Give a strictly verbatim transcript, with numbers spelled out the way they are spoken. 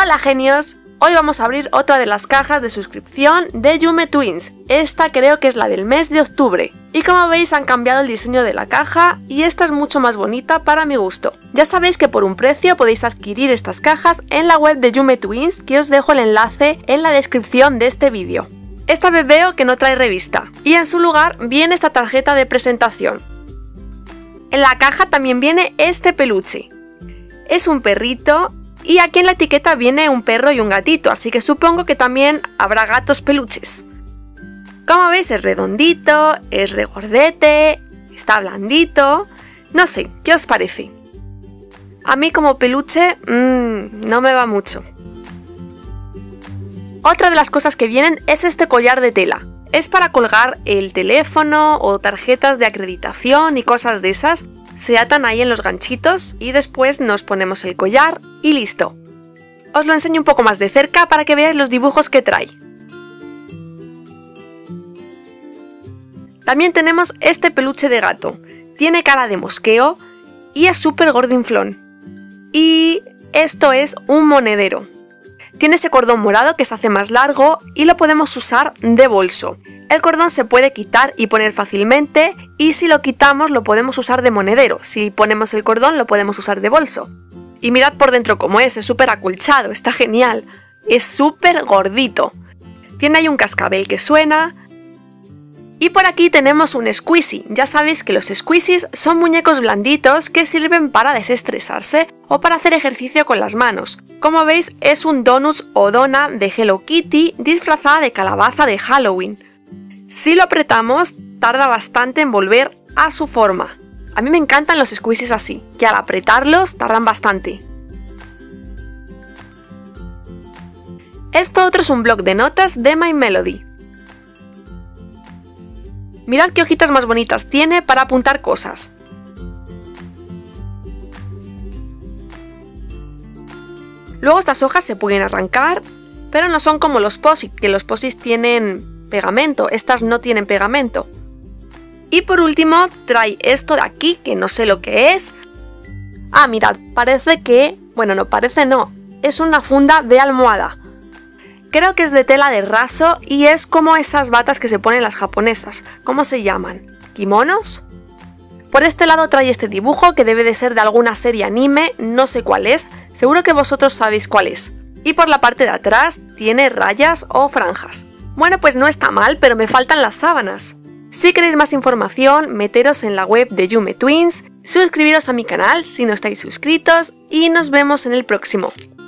Hola genios, hoy vamos a abrir otra de las cajas de suscripción de Yume Twins. Esta creo que es la del mes de octubre. Y como veis han cambiado el diseño de la caja y esta es mucho más bonita para mi gusto. Ya sabéis que por un precio podéis adquirir estas cajas en la web de Yume Twins, que os dejo el enlace en la descripción de este vídeo. Esta vez veo que no trae revista y en su lugar viene esta tarjeta de presentación. En la caja también viene este peluche. Es un perrito y aquí en la etiqueta viene un perro y un gatito, así que supongo que también habrá gatos peluches. Como veis es redondito, es regordete, está blandito, no sé, ¿qué os parece? A mí como peluche mmm, no me va mucho. Otra de las cosas que vienen es este collar de tela. Es para colgar el teléfono o tarjetas de acreditación y cosas de esas. Se atan ahí en los ganchitos y después nos ponemos el collar y listo. Os lo enseño un poco más de cerca para que veáis los dibujos que trae. También tenemos este peluche de gato. Tiene cara de mosqueo y es súper gordinflón. Y esto es un monedero. Tiene ese cordón morado que se hace más largo y lo podemos usar de bolso. El cordón se puede quitar y poner fácilmente y si lo quitamos lo podemos usar de monedero. Si ponemos el cordón lo podemos usar de bolso. Y mirad por dentro cómo es, es súper acolchado, está genial. Es súper gordito. Tiene ahí un cascabel que suena. Y por aquí tenemos un squeezy. Ya sabéis que los squeezies son muñecos blanditos que sirven para desestresarse o para hacer ejercicio con las manos. Como veis es un donut o dona de Hello Kitty disfrazada de calabaza de Halloween. Si lo apretamos tarda bastante en volver a su forma. A mí me encantan los squeezies así, que al apretarlos tardan bastante. Esto otro es un bloc de notas de My Melody. Mirad qué hojitas más bonitas tiene para apuntar cosas. Luego estas hojas se pueden arrancar, pero no son como los post-it, que los post-its tienen pegamento, estas no tienen pegamento. Y por último trae esto de aquí, que no sé lo que es. Ah, mirad, parece que... bueno, no parece no, es una funda de almohada. Creo que es de tela de raso y es como esas batas que se ponen las japonesas. ¿Cómo se llaman? ¿Kimonos? Por este lado trae este dibujo que debe de ser de alguna serie anime, no sé cuál es, seguro que vosotros sabéis cuál es. Y por la parte de atrás tiene rayas o franjas. Bueno, pues no está mal, pero me faltan las sábanas. Si queréis más información, meteros en la web de Yume Twins, suscribiros a mi canal si no estáis suscritos y nos vemos en el próximo.